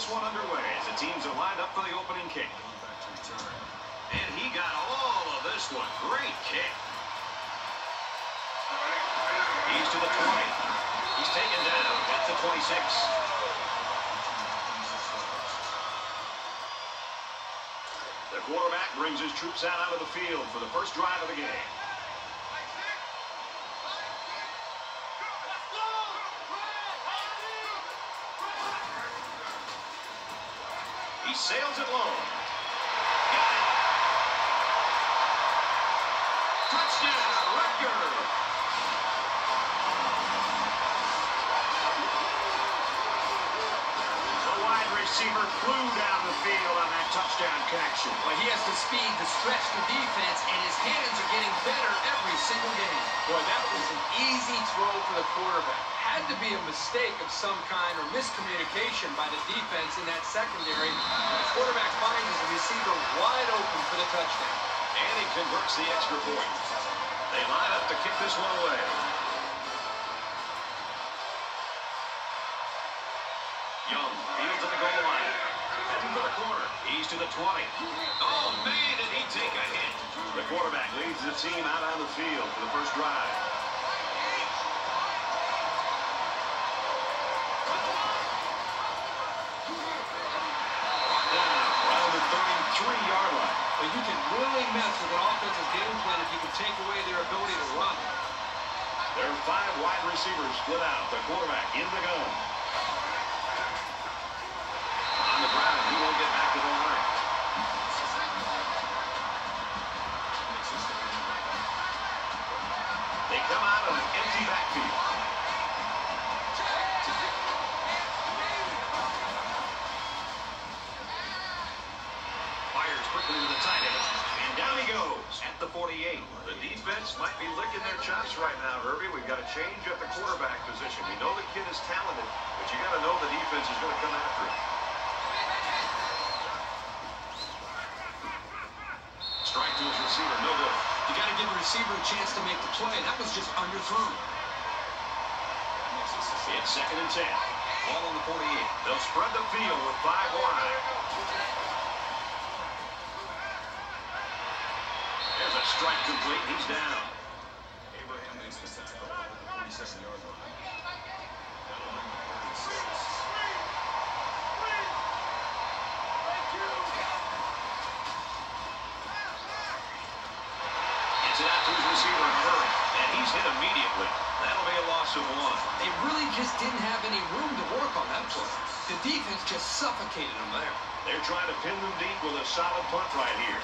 one underway as the teams are lined up for the opening kick. And he got all of this one. Great kick. He's to the 20. He's taken down at the 26. The quarterback brings his troops out onto the field for the first drive of the game. He sails it low. Got it. Touchdown, Rutgers. The wide receiver flew down the field on that touchdown connection. Well, he has the speed to stretch the defense, and his hands are getting better every single game. Boy, that was an easy throw for the quarterback. Had to be a mistake of some kind or miscommunication by the defense in that secondary. The quarterback finds the receiver wide open for the touchdown. And he converts the extra point. They line up to kick this one away. Young fields at the goal line. Heading for the corner. He's to the 20. Oh, man, did he take a hit. The quarterback leads the team out on the field for the first drive. Around the 33-yard line. But you can really mess with an offensive game plan if you can take away their ability to run. There are 5 wide receivers split out. The quarterback in the gun. On the ground, he won't get back to the line. They come out on an empty backfield. Fires quickly to the tight end, and down he goes at the 48. The defense might be licking their chops right now, Herbie. We've got to change at the quarterback position. We know the kid is talented, but you got to know the defense is going to come after him. Strike to his receiver, no good. You got to give a receiver a chance to make the play. That was just underthrown. It's 2nd and 10. Ball on the 48. They'll spread the field with 5 wide. There's a strike complete. He's down. Abraham makes the tackle at the 47-yard line. Gets it out to his receiver in a hurry, and he's hit immediately. That'll be a loss of 1. They really just didn't have any room to work on that play. The defense just suffocated them there. They're trying to pin them deep with a solid punt right here.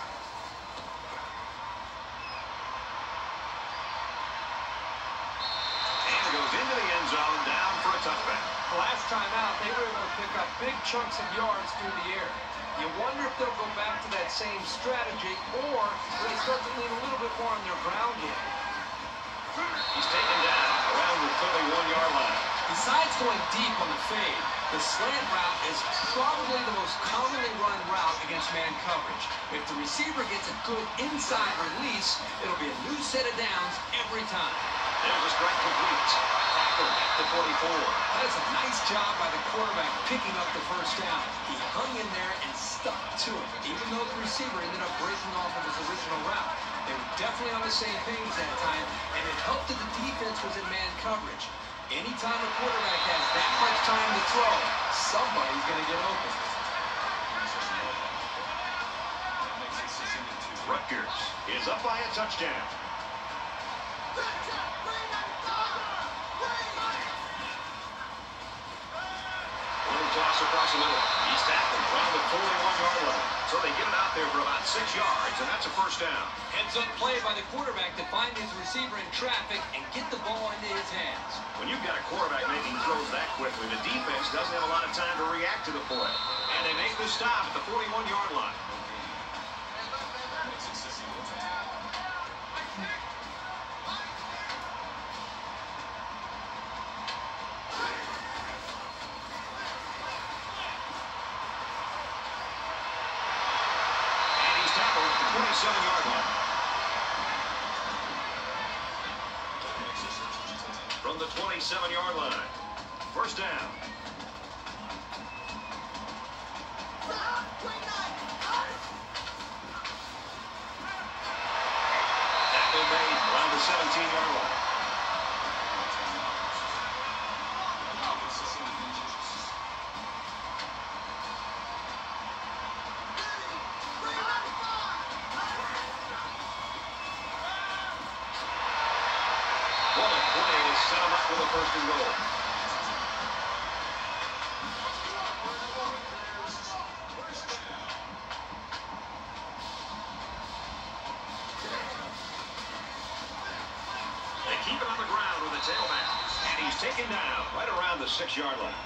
And it goes into the end zone, down for a touchback. Last time out, they were able to pick up big chunks of yards through the air. You wonder if they'll go back to that same strategy, or will they start to lean a little bit more on their ground game. He's taken down around the 31-yard line. Besides going deep on the fade, the slant route is probably the most commonly run route against man coverage. If the receiver gets a good inside release, it'll be a new set of downs every time. There's a strike complete. Tackle at the 44. That is a nice job by the quarterback picking up the first down. He hung in there and stuck to it, even though the receiver ended up breaking off of his original route. They were definitely on the same page that time, and it helped that the defense was in man coverage. Anytime a quarterback has that much time to throw, somebody's going to get open. Rutgers is up by a touchdown. Little toss across the middle. He's tackled around the 41-yard line. So they get it out there for about 6 yards, and that's a first down. Heads-up play by the quarterback to find his receiver in traffic and get the ball into his hands. When you've got a quarterback making throws that quickly, the defense doesn't have a lot of time to react to the play. And they make the stop at the 41-yard line. And he's tackled at the 27-yard line. From the 27-yard line. First down. play to set them up for the first and goal. They keep it on the ground with the tailback. And he's taken down right around the 6-yard line.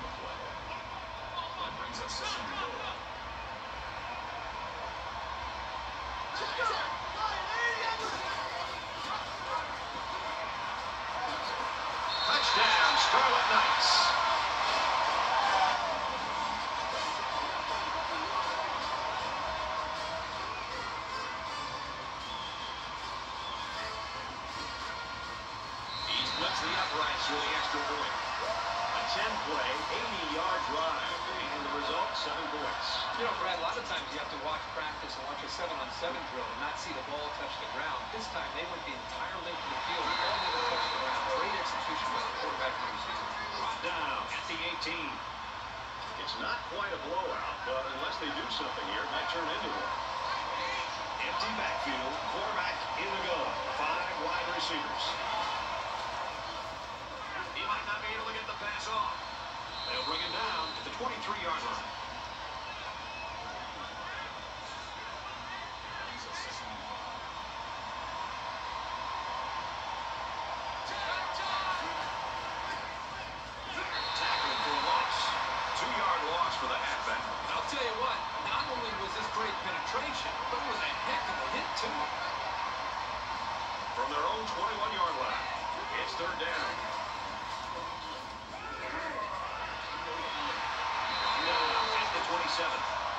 That brings us second and goal. Touchdown, Scarlet-Knights. He splits the uprights with the extra point. A 10-play, 80-yard drive. And the result, 7 points. You know, Brad, a lot of times you have to watch practice and watch a 7-on-7 drill and not see the ball touch the ground. This time they went the entire length of the field. The ball never touched the ground. Great execution by the quarterback and the receiver. Brought down at the 18. It's not quite a blowout, but unless they do something here, it might turn into one. Empty backfield, quarterback in the gun. 5 wide receivers. He might not be able to get the pass off. They'll bring it down at the 23-yard line. Tackling for a loss. 2-yard loss for the halfback. And I'll tell you what, not only was this great penetration, but it was a heck of a hit, too. From their own 21-yard line, it's 3rd down. Now at the 27.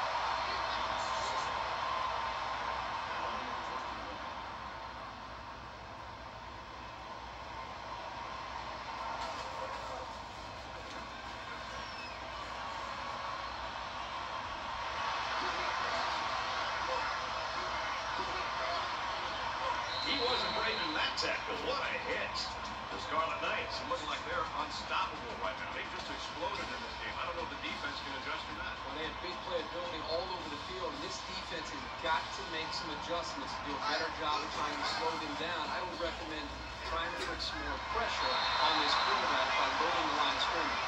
He wasn't breaking that tackle. What a hit. The Scarlet-Knights look like they're unstoppable right now. They just exploded in this game. I don't know if the defense can adjust to that. Well, they had big play ability all over the field, and this defense has got to make some adjustments to do a better job of trying to slow them down. I would recommend trying to put some more pressure on this quarterback by loading the line of scrimmage.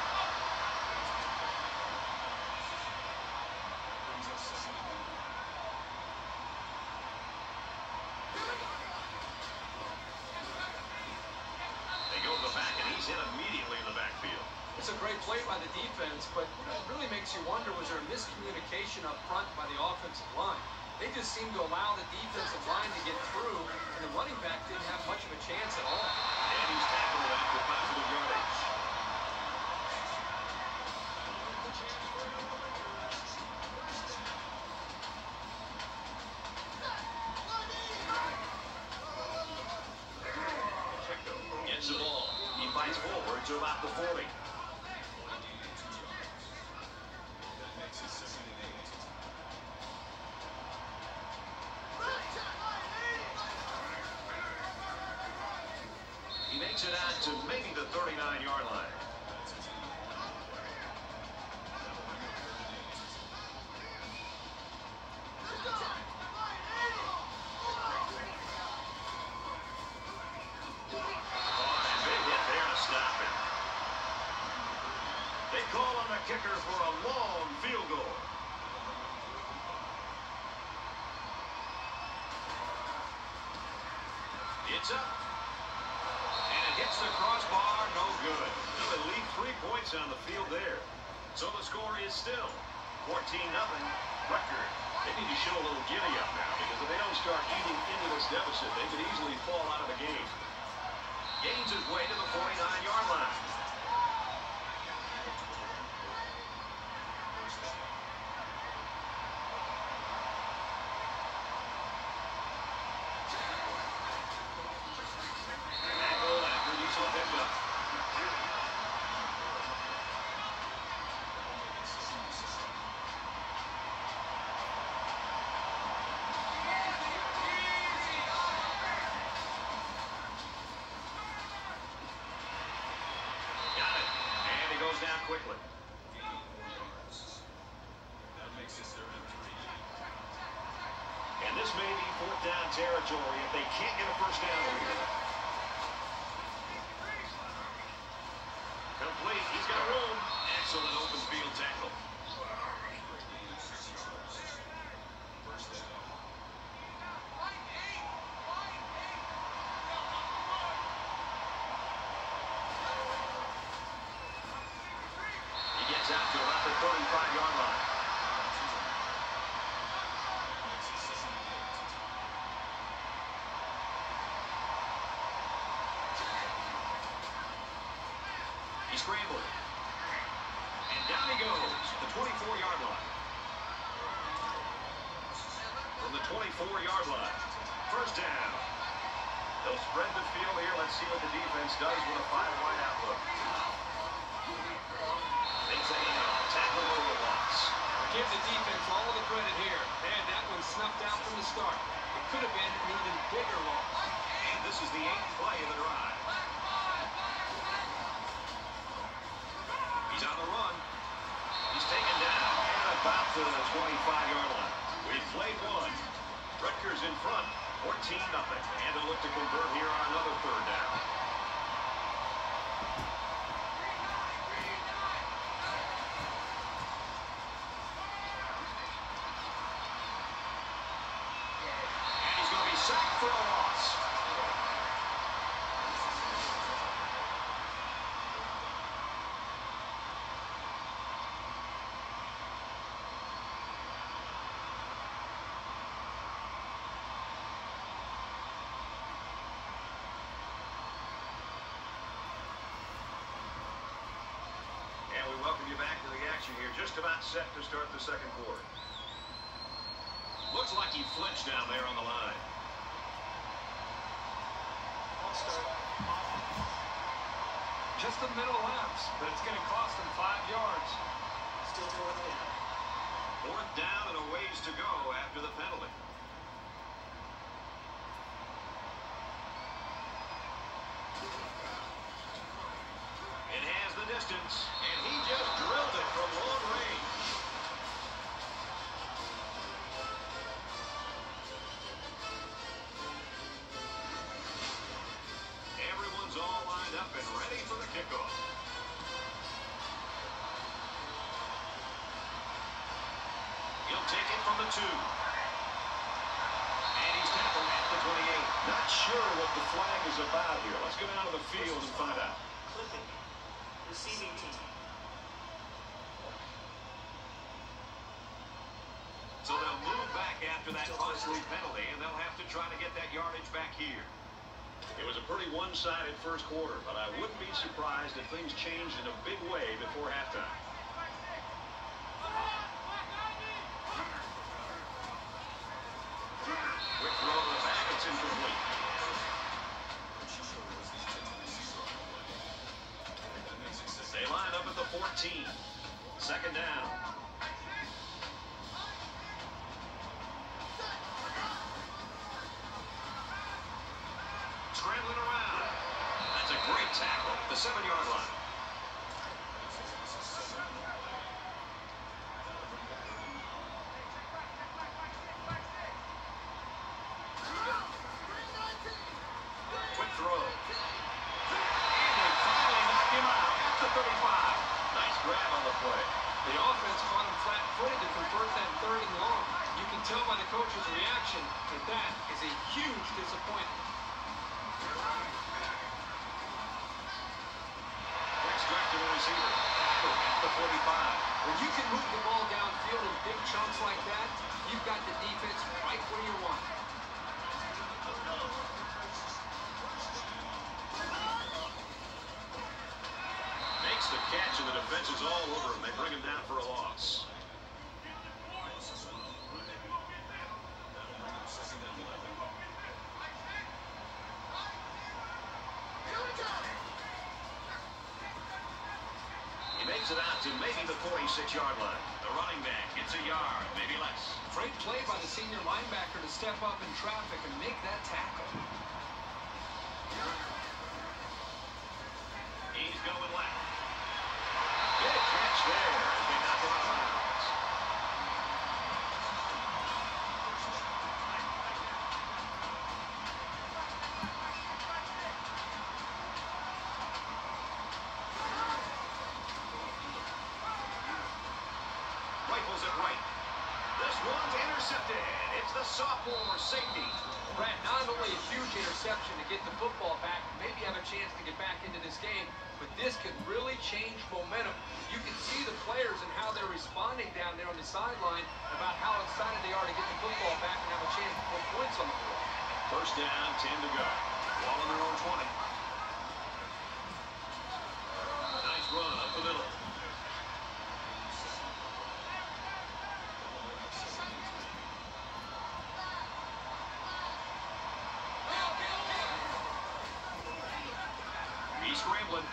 They go to the back, and he's in immediately in the backfield. It's a great play by the defense, but it really makes you wonder, was there a miscommunication up front by the offensive line? They just seemed to allow the defensive line to get through, and the running back didn't have much of a chance at all. And he's tackled after positive yardage. Gets the ball. He fights forward to about the 40. He makes it out to maybe the 39-yard line. They call on the kicker for a long field goal. It's up. And it hits the crossbar, no good. They leave 3 points on the field there. So the score is still 14-0. Rutgers. They need to show a little giddy up now, because if they don't start eating into this deficit, they could easily fall out of the game. Gains his way to the 49-yard line. Down quickly. That makes it 3rd and 3. And this may be 4th down territory if they can't get a first down here. 35-yard line. He's scrambling. And down he goes, the 24-yard line. From the 24-yard line, first down. They'll spread the field here. Let's see what the defense does with a 5-wide outlook. Makes a tackle for a loss. Give the defense all the credit here. They had that one snuffed out from the start. It could have been an even bigger loss. And this is the 8th play of the drive. He's on the run. He's taken down at about the 25-yard line. We've played one. Rutgers in front, 14-0. And they'll look to convert here on another third down. And he's going to be sacked for a loss. Welcome you back to the action here. Just about set to start the second quarter. Looks like he flinched down there on the line. Just a middle lapse, but it's going to cost them 5 yards. Still fourth down. Fourth down and a ways to go after the penalty. It has the distance, and he just drilled it from long range. Everyone's all lined up and ready for the kickoff. He'll take it from the 2. And he's tackled at the 28. Not sure what the flag is about here. Let's go down to the field and find out. Clipping. Receiving team. So they'll move back after that costly penalty, and they'll have to try to get that yardage back here. It was a pretty one-sided first quarter, but I wouldn't be surprised if things changed in a big way before halftime. Quick throw to the back, it's incomplete. They line up at the 14. Second down. Scrambling around. That's a great tackle at the 7-yard line. Quick throw. And they finally knock him out at the 35. Nice grab on the play. The offense caught him flat-footed to convert that 3rd and long. You can tell by the coach's reaction that that is a huge disappointment. Quick strike to the receiver. Tackle at the 45. When you can move the ball downfield in big chunks like that, you've got the defense right where you want it. Makes the catch, and the defense is all over him. They bring him down for a loss. He makes it out to maybe the 46-yard line. The running back gets a yard, maybe less. Great play by the senior linebacker to step up in traffic and make that tackle. He's going left. Good catch there. They knock him out of bounds. Rifles it right. This one's intercepted. It's the sophomore safety. Brad, not only a huge interception to get the football back, maybe have a chance to get back into this game, but this could really change momentum. You can see the players and how they're responding down there on the sideline about how excited they are to get the football back and have a chance to put points on the board. First down, 10 to go. Ball on their own 20. Nice run up the middle. He's scrambling.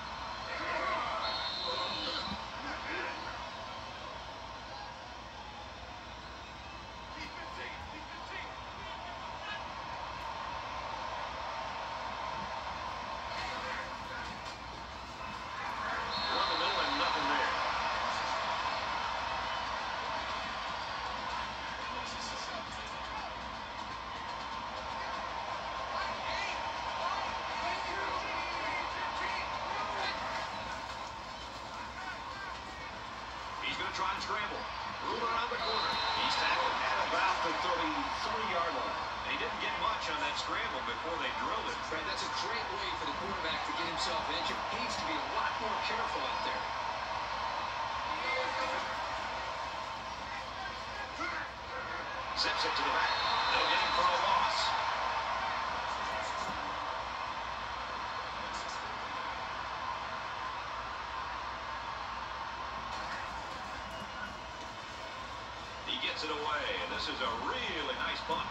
Try and scramble. Room around the corner. He's tackled at about the 33-yard line. They didn't get much on that scramble before they drilled it. Fred, that's a great way for the quarterback to get himself injured. He needs to be a lot more careful out there. Zips it to the back. They'll get him for a loss. He gets it away, and this is a really nice punt.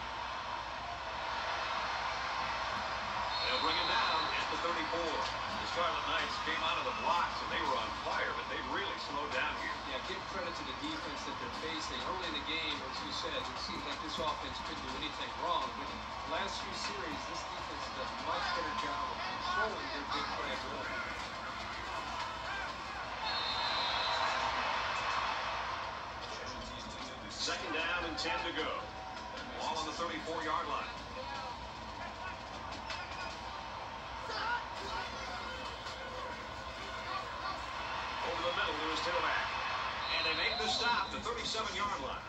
They'll bring him down at the 34. The Scarlet-Knights came out of the blocks, and they were on fire, but they really slowed down here. Yeah, give credit to the defense that they're facing. Early in the game, as you said, it seemed like this offense couldn't do anything wrong. But in the last few series, this defense does a much better job of controlling their big play ability. Second down and 10 to go. Ball on the 34-yard line. Over the middle, there's Tillback. And they make the stop, the 37-yard line.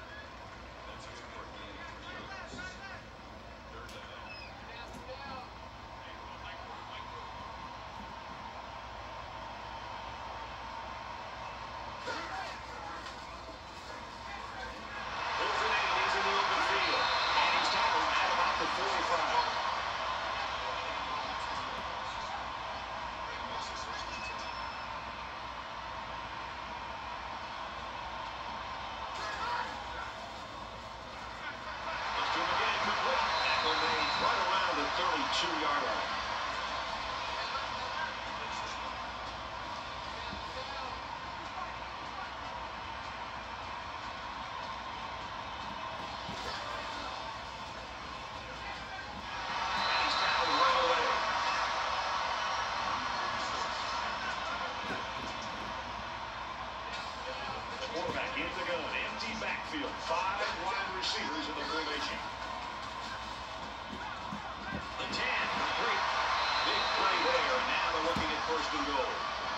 Quarterback in the gun, empty backfield, 5 wide receivers in the formation. The 10, complete. Big play there, and now they're looking at first and goal.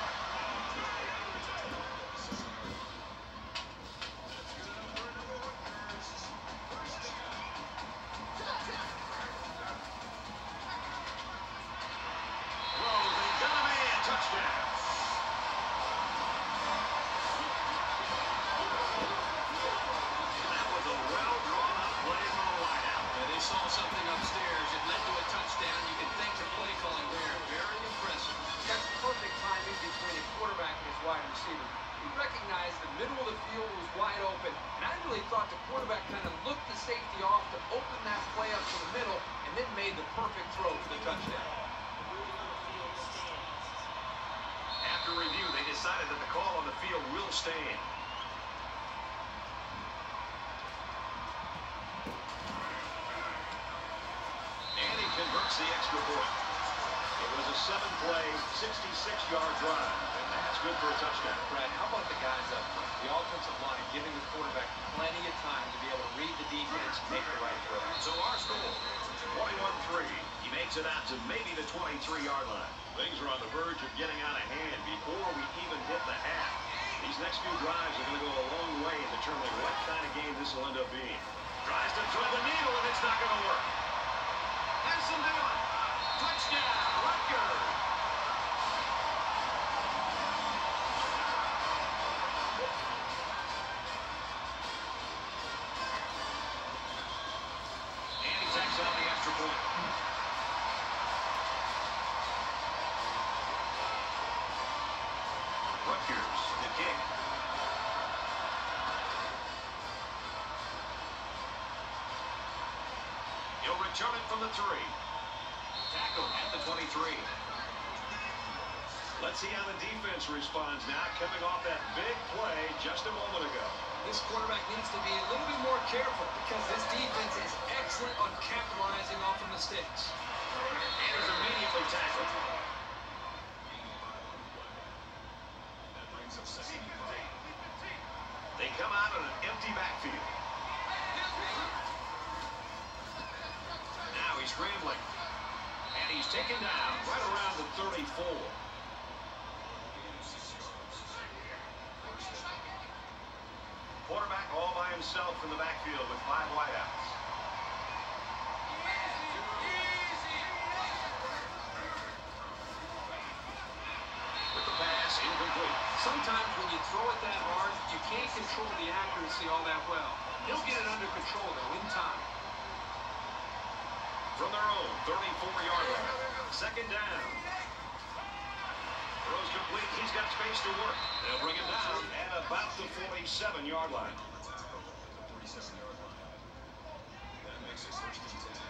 Throws and got a man, touchdown. Saw something upstairs. It led to a touchdown. You can thank the play calling there. Very impressive. That's perfect timing between a quarterback and his wide receiver. He recognized the middle of the field was wide open, and I really thought the quarterback kind of looked the safety off to open that play up to the middle, and then made the perfect throw for the touchdown. After review, they decided that the call on the field will stand. Converts the extra point. It was a 7-play, 66-yard drive, and that's good for a touchdown. Brad, how about the guys up front? The offensive line giving the quarterback plenty of time to be able to read the defense and make the right throw. So our score, 21-3. He makes it out to maybe the 23-yard line. Things are on the verge of getting out of hand before we even hit the half. These next few drives are going to go a long way in determining what kind of game this will end up being. Tries to thread the needle, and it's not going to work. There's some doing. Touchdown, Rutgers. And he takes on the extra point. Rutgers, the kick. He'll return it from the 3. Tackle at the 23. Let's see how the defense responds now, coming off that big play just a moment ago. This quarterback needs to be a little bit more careful because this defense is excellent on capitalizing off of mistakes. And he's immediately tackled. They come out on an empty backfield. Now he's scrambling. And he's taken down right around the 34. Quarterback all by himself in the backfield with 5 wideouts. With the pass, incomplete. Sometimes when you throw it that hard, you can't control the accuracy all that well. He'll get it under control, though, in time. From their own 34-yard line. Second down. Throws complete. He's got space to work. They'll bring him down at about the 47-yard line. That makes it 1st and 10.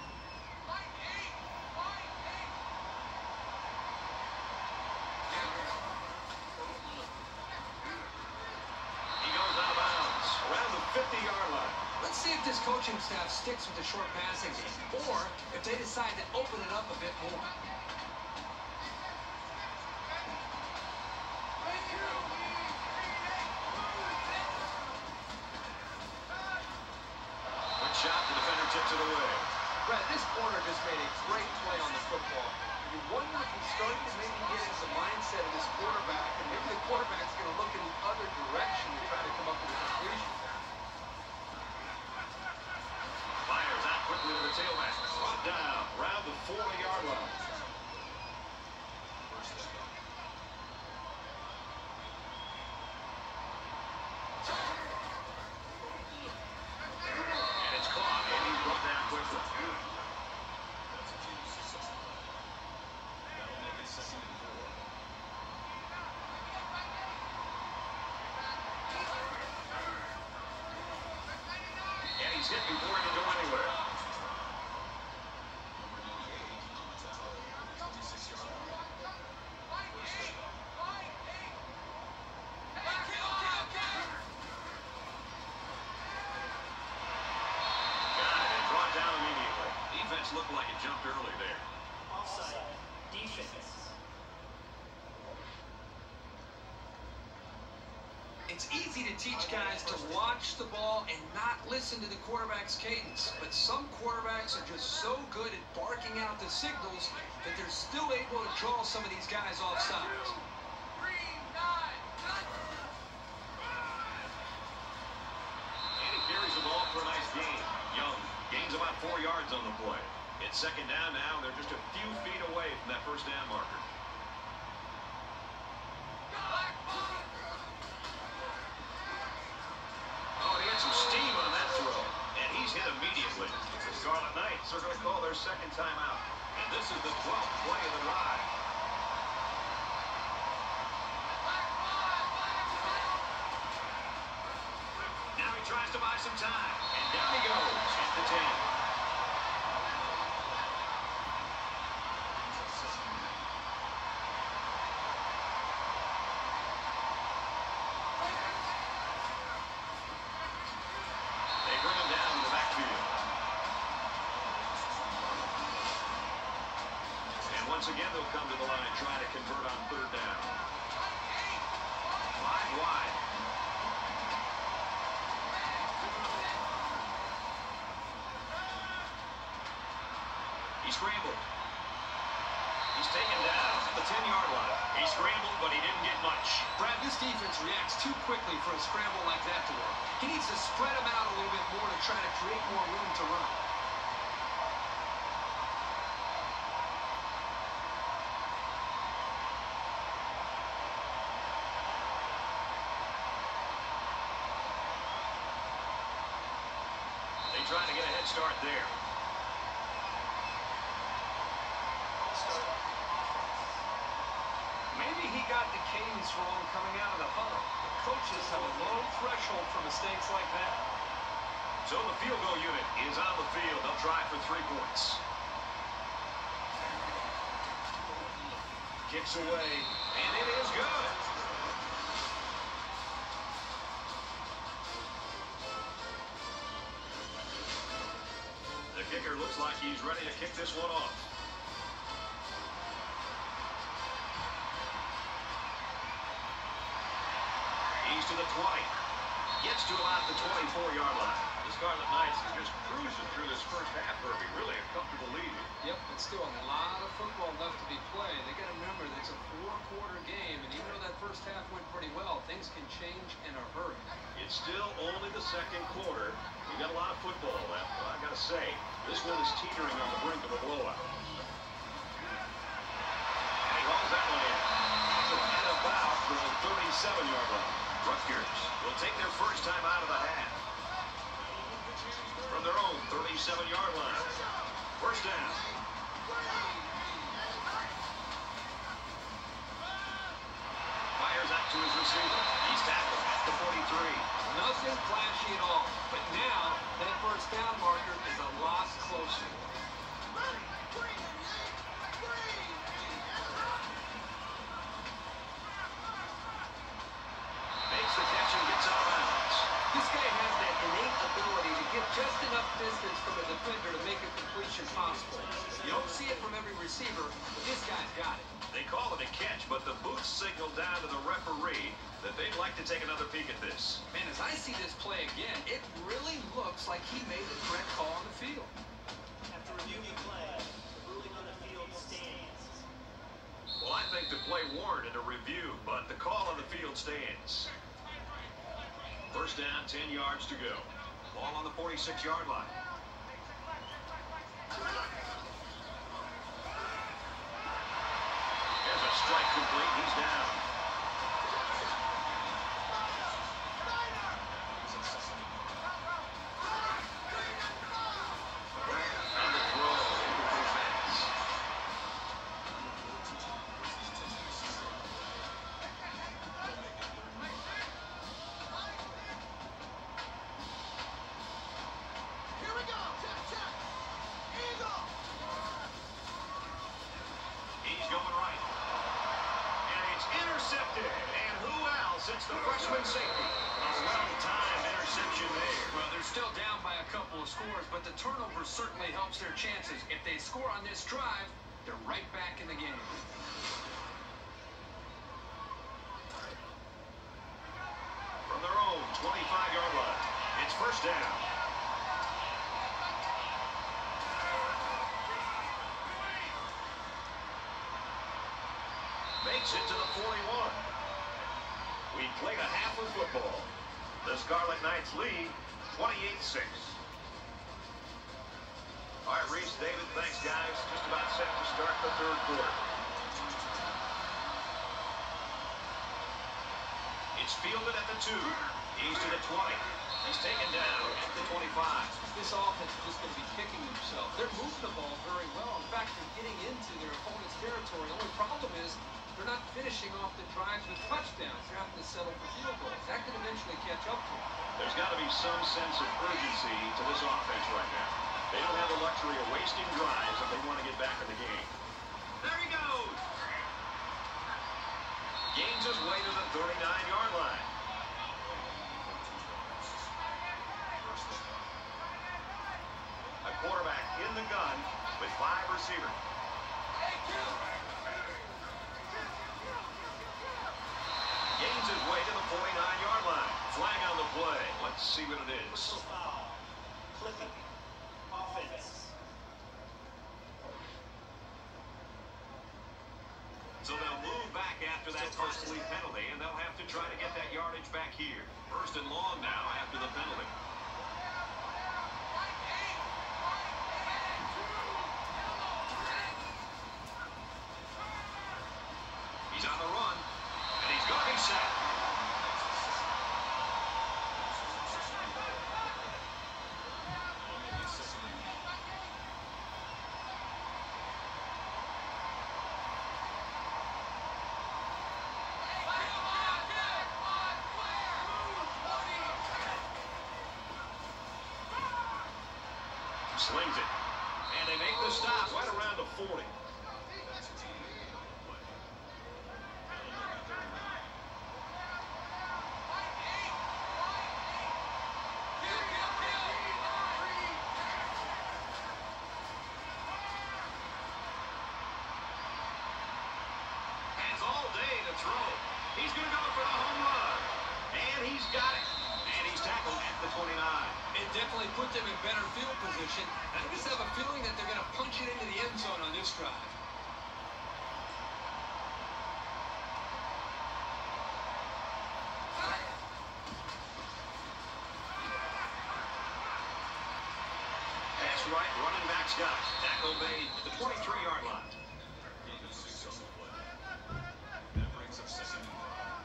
He goes out of bounds around the 50-yard line. Let's see if this coaching staff sticks with the short passing game, or if they decide to open it up a bit more. Good shot. The defender tips it away. Brett, this corner just made a great play on the football. You wonder if he's starting to maybe get into the mindset of this quarterback, and maybe the quarterback's going to look in the other direction to try to come up with a completion. Fires out quickly to the tailback. Brought down around the 40-yard line. And it's caught, and he's brought down quickly. That'll make it 2nd and 4. And he's hit before he can go anywhere. Number 88, 26-yard line. Got it and brought down immediately. Defense looked like it jumped early there. Offside. Defense. It's easy to teach guys to watch the ball and not listen to the quarterback's cadence, but some quarterbacks are just so good at barking out the signals that they're still able to draw some of these guys off sides. And he carries the ball for a nice gain. Young gains about 4 yards on the play. It's second down now. They're just a few feet away from that first down marker. Oh, he had some steam on that throw. And he's hit immediately. The Scarlet-Whites are going to call their second timeout. And this is the 12th play of the drive. Now he tries to buy some time. And down he goes at the 10. They bring him down to the backfield. And once again, they'll come to the line trying to convert on 3rd down. 5 wide. He scrambled. He's taken down. the 10-yard line. He scrambled, but he didn't get much. Brad, this defense reacts too quickly for a scramble like that to work. He needs to spread them out a little bit more to try to create more room to run. They try to get a head start there. Maybe he got the cadence wrong coming out of the huddle. The coaches have a low threshold for mistakes like that. So the field goal unit is on the field. They'll try for 3 points. Kicks away, and it is good. The kicker looks like he's ready to kick this one off. He's to the 20. Gets to about the 24-yard line. The Scarlet Knights are just cruising through this first half, Herbie. Really a comfortable lead. Yep, but still a lot of football left to be played. They got to remember that it's a 4-quarter game, and even though that first half went pretty well, things can change in a hurry. It's still only the second quarter. We got a lot of football left, but I got to say, this one is teetering on the brink of a blowout. And he hauls that one in. And about the 37-yard line. Rutgers will take their first time out of the half. From their own 37-yard line. First down. Fires out to his receiver. He's tackled at the 43. Nothing flashy at all, but now that first down marker is a lot closer. Makes the catch and gets out of bounds. This guy has that innate ability to get just enough distance from a defender to make a completion possible. You don't see it from every receiver, but this guy's got it. They call it a catch, but the booth signaled down to the referee that they'd like to take another peek at this. Man, as I see this play again, it really looks like he made the correct call on the field. After reviewing play, the ruling on the field stands. Well, I think the play warranted a review, but the call on the field stands. First down, 10 yards to go. Ball on the 46-yard line. There's a strike complete. He's down. On the throw, incomplete pass. He's going right. And it's intercepted. And who else? It's the freshman safety. A well-timed interception there. Well, they're still down by a couple of scores, but the turnover certainly helps their chances. If they score on this drive, they're right back in the game. From their own 25-yard line, it's first down. Makes it to the 41. We played a half of football. The Scarlet Knights lead 28-6. All right, Reese, David, thanks, guys. Just about set to start the third quarter. It's fielded at the 2. He's to the 20. He's taken down at the 25. This offense is just going to be kicking themselves. They're moving the ball very well. In fact, they're getting into their opponent's territory. The only problem is they're not finishing off the drives with touchdowns. They're having to settle for field goals. That could eventually catch up to them. There's got to be some sense of urgency to this offense right now. They don't have the luxury of wasting drives if they want to get back in the game. There he goes! Gains his way to the 39-yard line. A quarterback in the gun with 5 receivers. Gains his way to the 49-yard line. Flag on the play. Let's see what it is. Whistle foul. Clipping. Offense. So back after that costly penalty, and they'll have to try to get that yardage back here. First and long now after the penalty. He's on the run, and he's going to be sacked. Slings it. And they make the stop right around the 40. Has all day to throw. He's going to go for the home run. And he's got it. And he's tackled at the 29. It definitely put them in better field position. I just have a feeling that they're going to punch it into the end zone on this drive. That's right, running back's got it. Tackle made at the 23-yard line. That brings up second and 5.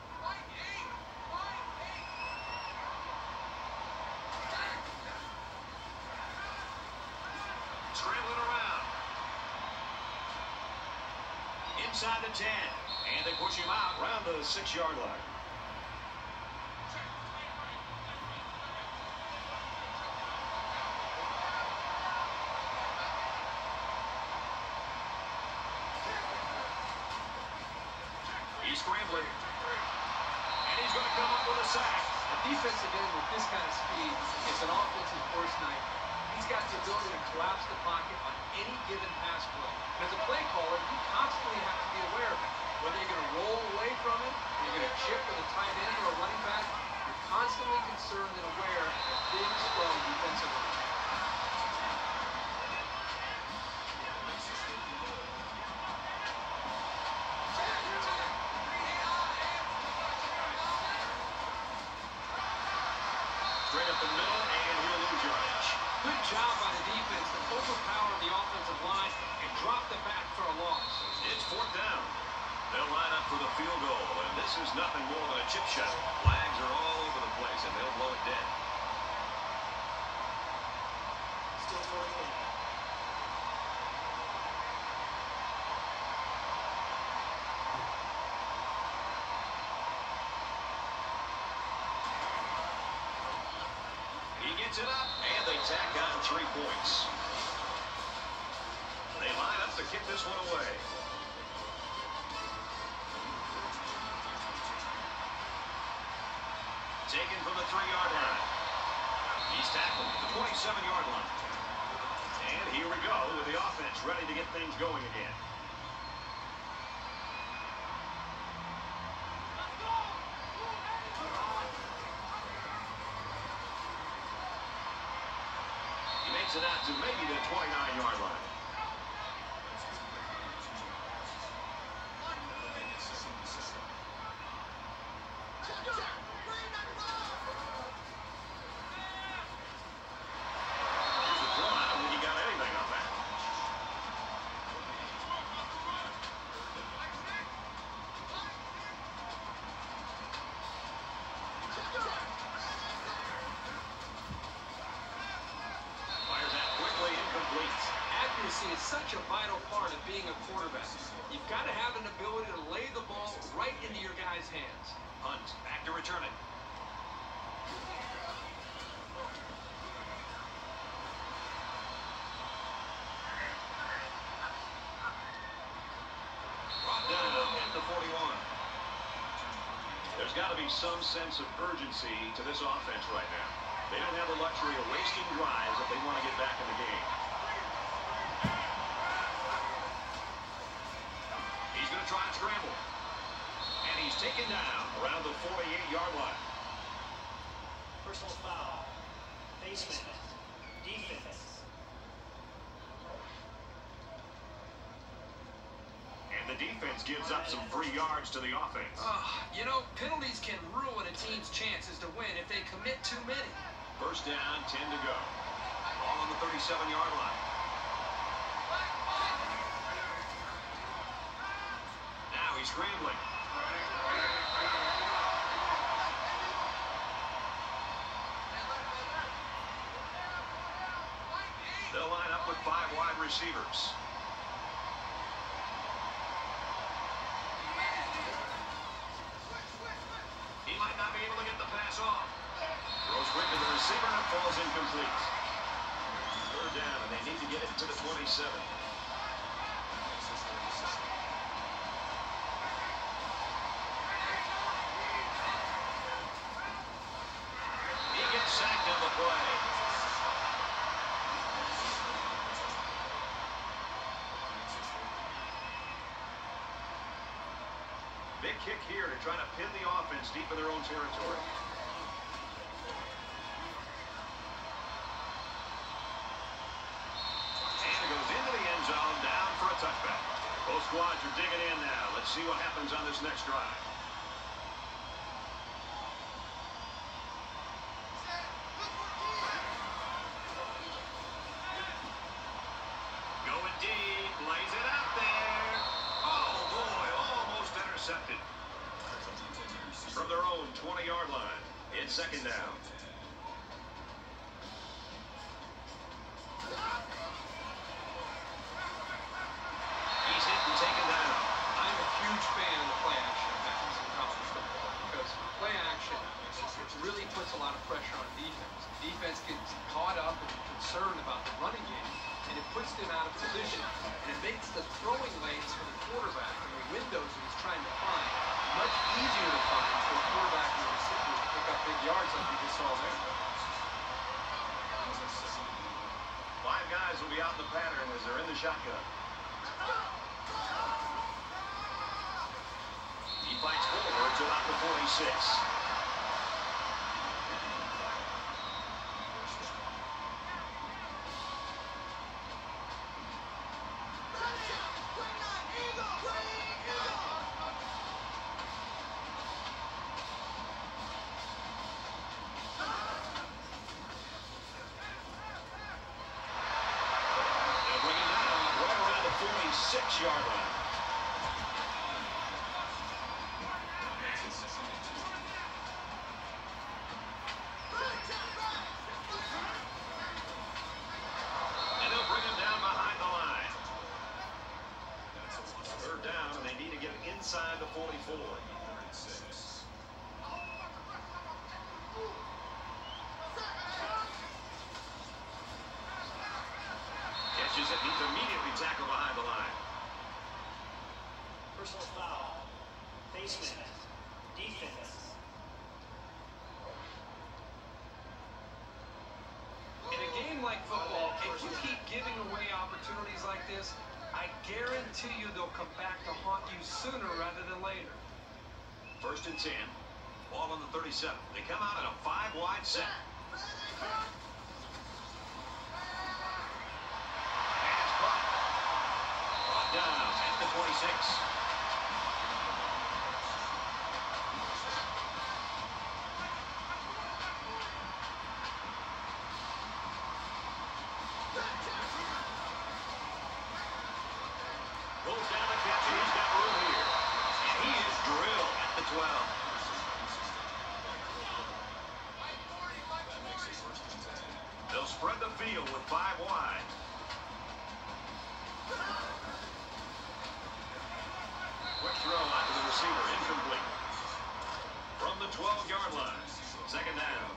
Scrambling around. Inside the 10. And they push him out around the 6-yard line. He's scrambling. And he's going to come up with a sack. A defensive end with this kind of speed is an offensive force night. He's got the ability to collapse the pocket on any given pass play. And as a play caller, you constantly have to be aware of it. Whether you're going to roll away from it, or you're going to chip with a tight end or a running back, you're constantly concerned and aware of a big, strong defensive line. Straight up the middle, and he'll lose yardage. Good job by the defense to overpower the offensive line and drop the back for a loss. It's 4th down. They'll line up for the field goal, and this is nothing more than a chip shot. Flags are all over the place, and they'll blow it dead. Still 4th down. He gets it up, and they tack on 3 points. They line up to kick this one away. Taken from the 3-yard line. He's tackled at the 27-yard line. And here we go with the offense ready to get things going again. He makes it out to maybe the 29-yard line. Accuracy is such a vital part of being a quarterback. You've got to have an ability to lay the ball right into your guys' hands. Hunt back to return it. Brought down at the 41. There's got to be some sense of urgency to this offense right now. They don't have the luxury of wasting drives if they want to get back in the game. He's going to try and scramble. And he's taken down around the 48-yard line. Personal foul. Basement. Defense. And the defense gives up some free yards to the offense. You know, penalties can ruin a team's chances to win if they commit too many. First down, 10 to go. Ball on the 37-yard line. Now he's scrambling. They'll line up with 5 wide receivers. He might not be able to get the pass off. Throws quick to the receiver and it falls incomplete. Third down, and they need to get it to the 27. He gets sacked on the play. Big kick here to try to pin the offense deep in their own territory. And it goes into the end zone, down for a touchback. Both squads are digging in now. Let's see what happens on this next drive. Going deep, lays it out there. Oh boy, almost intercepted. From their own 20-yard line, it's second down. He's hit and taken down. I'm a huge fan of the play action pass in college football because play action really puts a lot of pressure on defense. Defense gets caught up and concerned about the running game, and it puts them out of position, and it makes the throwing lanes for the quarterback and the windows that he's trying to find much easier to find for the quarterback and the receivers to pick up big yards like we just saw there. 5 guys will be out in the pattern as they're in the shotgun. He fights forward to about the 46. They'll bring it down right around the 46-yard line. And they'll bring him down behind the line. Third down, and they need to get inside the 44. Catches it, he's immediately tackled behind the line. Personal foul. Basement. Defense. In a game like football, if you keep giving away opportunities like this, I guarantee you they'll come back to haunt you sooner rather than later. First and 10. Ball on the 37. They come out in a 5-wide set. Pass caught. Brought down at the 26. Goes down the catch, and he's got room here. And he is drilled at the 12. They'll spread the field with 5 wide. Quick throw out to the receiver, incomplete. From the 12-yard line, second down.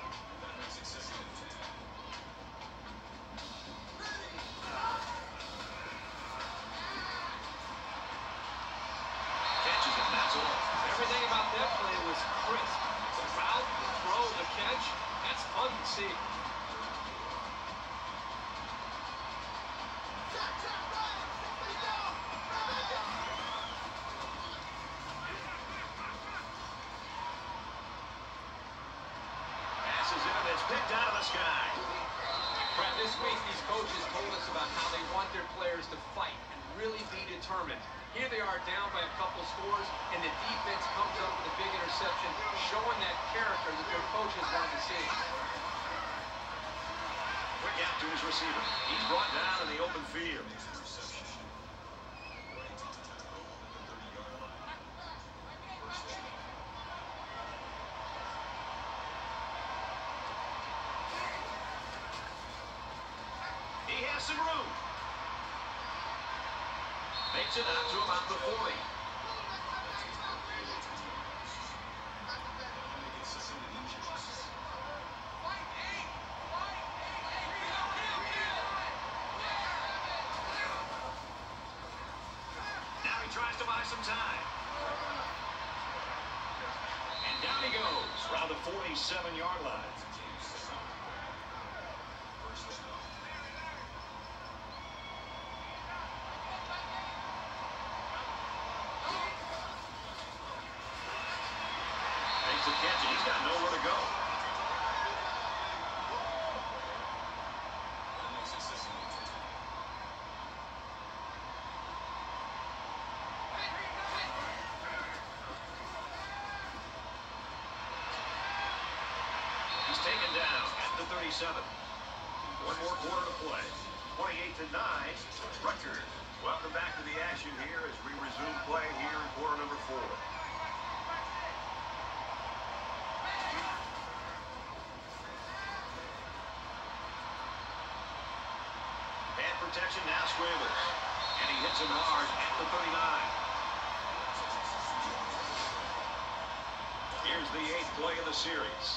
Catches it, that's all. Everything about that play was crisp. The route, the throw, the catch, that's fun to see. Passes it, and it's picked out of the sky. Brett, this week these coaches told us about how they want their players to fight and really be determined. Here they are down by a couple scores, and the defense comes up with a big interception, showing that character that their coaches wanted to see. Quick out to his receiver. He's brought down in the open field. He has some room. Makes it out to about the 40. Now he tries to buy some time. And down he goes around the 47-yard line. The catch, and he's got nowhere to go. He's taken down at the 37. One more quarter to play. 28-9. Rutgers. Welcome back to the action here as we resume play here in quarter number 4. Protection now scrambles, and he hits him hard at the 39. Here's the 8th play of the series.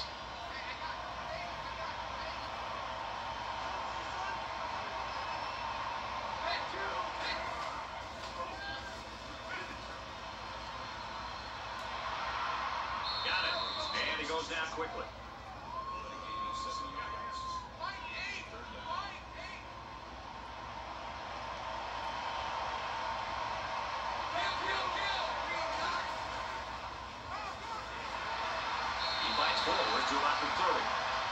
Got it, and he goes down quickly. Forward to about the 30.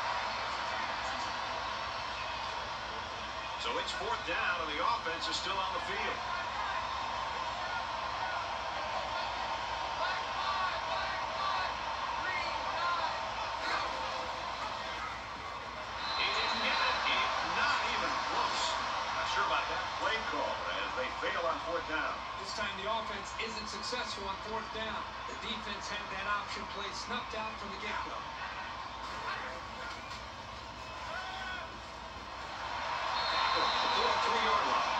So it's 4th down, and the offense is still on the field. He didn't get it. Not even close. Not sure about that play call as they fail on 4th down. This time the offense isn't successful on 4th down. The defense had that option play snuffed out from the get-go. The 43-yard line.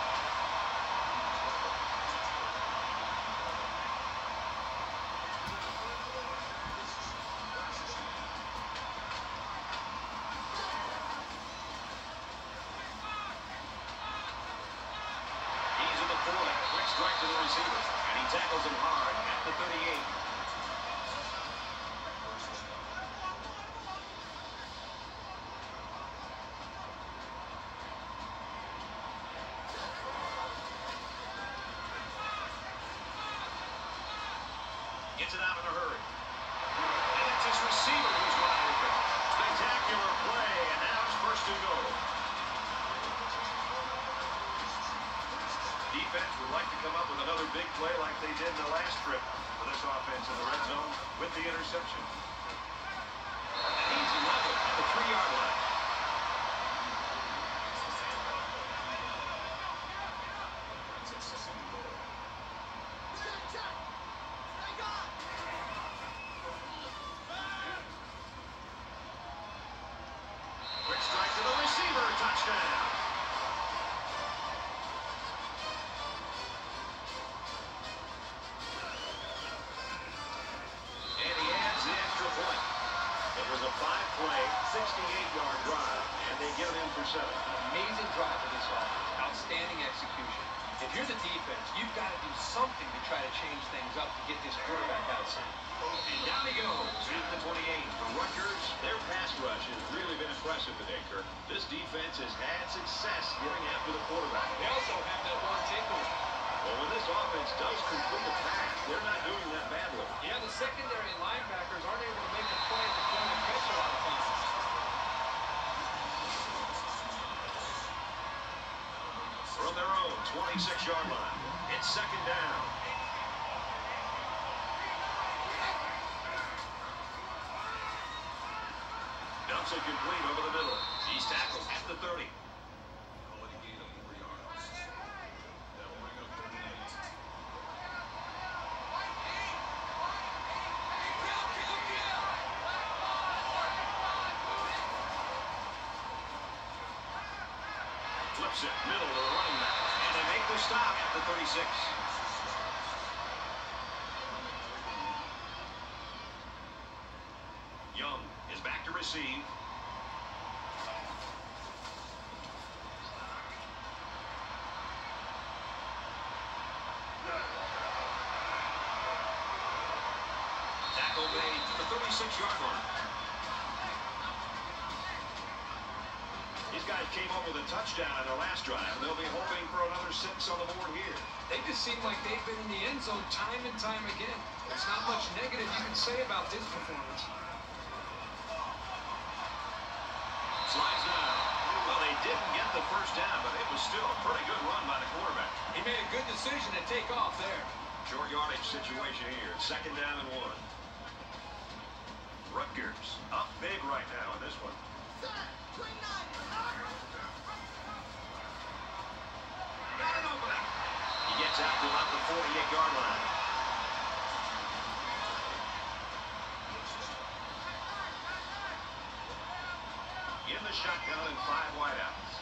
He's in the 40. Quick strike to the receiver, and he tackles him hard at the 38. Gets it out in a hurry. And it's his receiver who's wide open. Spectacular play, and now it's 1st and goal. Defense would like to come up with another big play like they did in the last trip for this offense in the red zone with the interception. And he's level at the 3-yard line. Quick strike to the receiver, touchdown. And he adds the extra point. It was a 5-play, 68-yard drive, and they give it in for 7. Amazing drive for this offense. Outstanding execution. If you're the defense, you've got to do something to try to change things up to get this quarterback out of sync. And down he goes at the 28. For Rutgers, their pass rush has really been impressive today, Kirk. This defense has had success getting after the quarterback. They also have that one takeaway. Well, when this offense does complete a pass, they're not doing that badly. Yeah, the secondary linebackers aren't able to make a play at the point of catch a lot of times. From their own 26-yard line, it's 2nd down. Dumps it complete over the middle. He's tackled at the 30. Call it a gain of 4 yards. That will bring up 38. Flips it, middle to the running back. And they make the stop at the 36. Young is back to receive. Tackle made to the 36-yard line. These guys came up with a touchdown in their last drive, and they'll be hoping for another 6 on the board here. They just seem like they've been in the end zone time and time again. There's not much negative you can say about this performance. Slides down. Well, they didn't get the first down, but it was still a pretty good run by the quarterback. He made a good decision to take off there. Short yardage situation here. 2nd down and 1. Rutgers up big right now in this one. Got an opening. He gets out to about the 48-yard line. In the shotgun and 5 wideouts.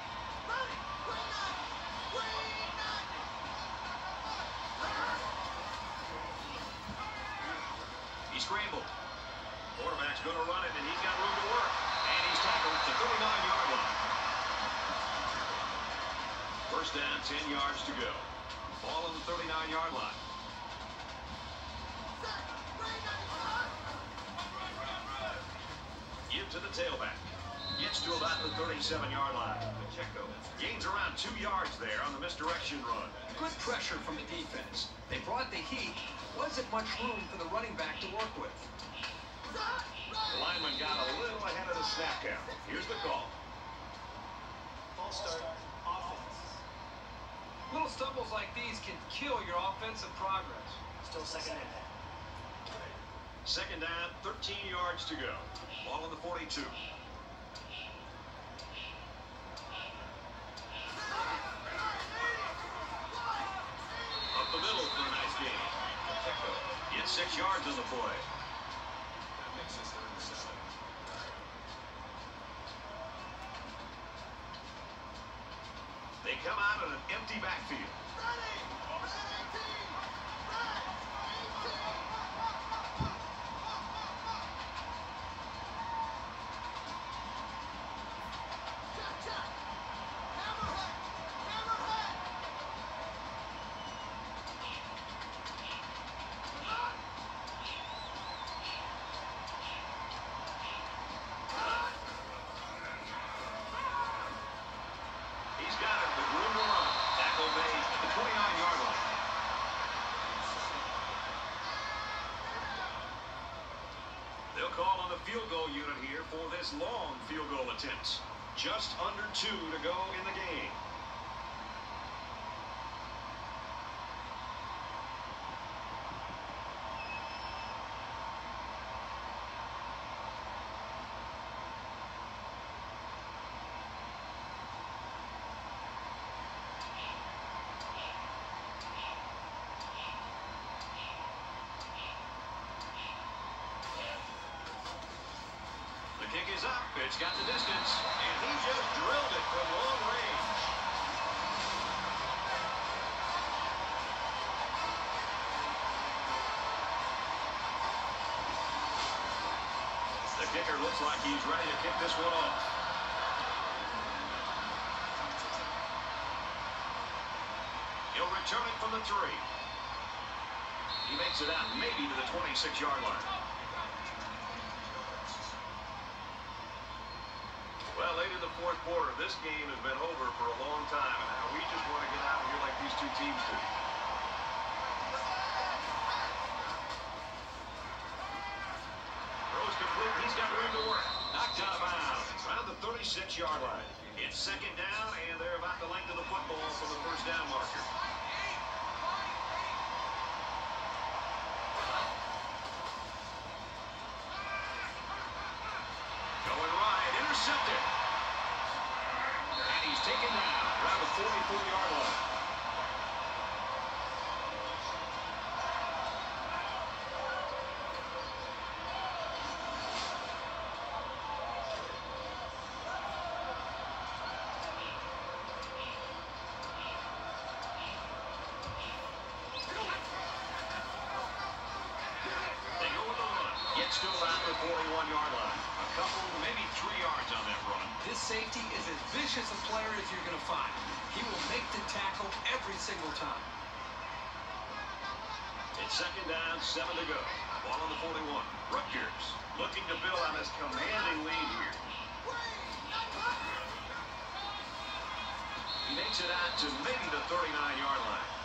He scrambled. Quarterback's going to run it, and he's got room to work. And he's tackled at the 39-yard line. First down, 10 yards to go. Ball on the 39-yard line. Give to the tailback. Gets to about the 37-yard line. Pacheco gains around 2 yards there on the misdirection run. Good pressure from the defense. They brought the heat. Wasn't much room for the running back to work with. The lineman got a little ahead of the snap count. Here's the call. Ball start. Offense. Little stumbles like these can kill your offensive progress. Still second and 10. 2nd down, 13 yards to go. Ball on the 42. Up the middle for a nice gain. Pacheco gets 6 yards on the play. That makes it 37. They come out in an empty backfield. He's got it with room to run. Tackle made at the 29-yard line. They'll call on the field goal unit here for this long field goal attempt. Just under 2 to go in the game. The kick is up. It's got the distance. And he just drilled it from long range. The kicker looks like he's ready to kick this one off. He'll return it from the 3. He makes it out maybe to the 26-yard line. Well, late in the 4th quarter, this game has been over for a long time, and now we just want to get out of here like these two teams do. Throws complete. He's got room to work. Knocked out of bounds around the 36-yard line. It's 2nd down, and they're about the length of the football from the first down marker. Going right. 44-yard line. Still around the 41-yard line. A couple, maybe 3 yards on that run. This safety is as vicious a player as you're going to find. He will make the tackle every single time. It's second down, 7 to go. Ball on the 41. Rutgers looking to build on this commanding lead here. He makes it out to maybe the 39-yard line.